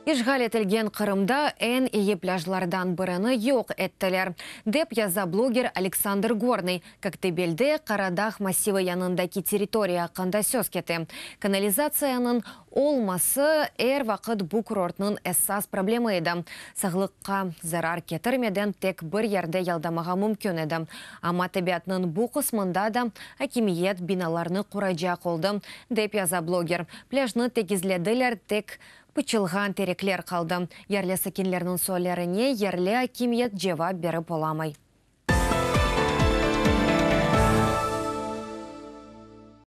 Ишғал етілген Қырымда ән ие пляжлардан біріні yok әттілер. Деп яза блогер Александр Горный, Коктебелде Қарадақ массивы янындаки территория қанда сөз кеті. Канализацияның олмасы әр вақыт бұл курортның әссас проблемы еді. Сағлыққа зарар кетірмеден тек бір ерде ялдамаға мүмкін еді. Ама табиатның бұл қысмында да акимиет биналарны құрайжа қолды. Деп яза блогер. Пляжны тегізледілер тек пычылған тереклер қалды. Ерлі сәкенлерінің сөйлеріне ерлі акимиет жевап беріп оламай.